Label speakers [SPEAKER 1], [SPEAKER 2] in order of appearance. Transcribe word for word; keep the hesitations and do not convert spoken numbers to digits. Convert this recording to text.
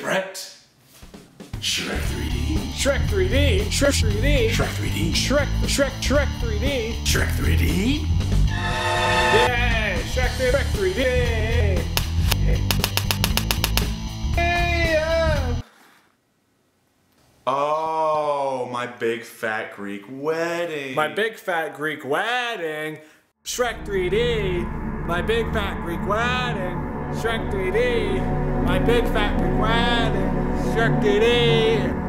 [SPEAKER 1] Direct. SHREK three D.
[SPEAKER 2] SHREK three D. SHREK three D.
[SPEAKER 1] SHREK three D.
[SPEAKER 2] SHREK. SHREK. SHREK three D.
[SPEAKER 1] SHREK three D.
[SPEAKER 2] Yay! SHREK three D. Yeah.
[SPEAKER 1] Oh, my big fat Greek wedding.
[SPEAKER 2] My big fat Greek wedding. SHREK three D. My big fat Greek wedding. SHREK three D. My big fat Greek wedding. SHREK three D.